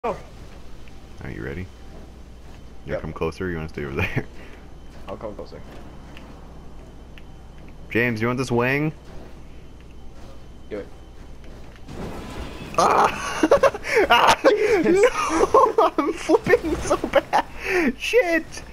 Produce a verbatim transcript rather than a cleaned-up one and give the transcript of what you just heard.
Oh. Are you ready? You Yep. wanna come closer or you wanna stay over there? I'll come closer. James, you want this wing? Do it. Ah! Ah! No! I'm flipping so bad! Shit!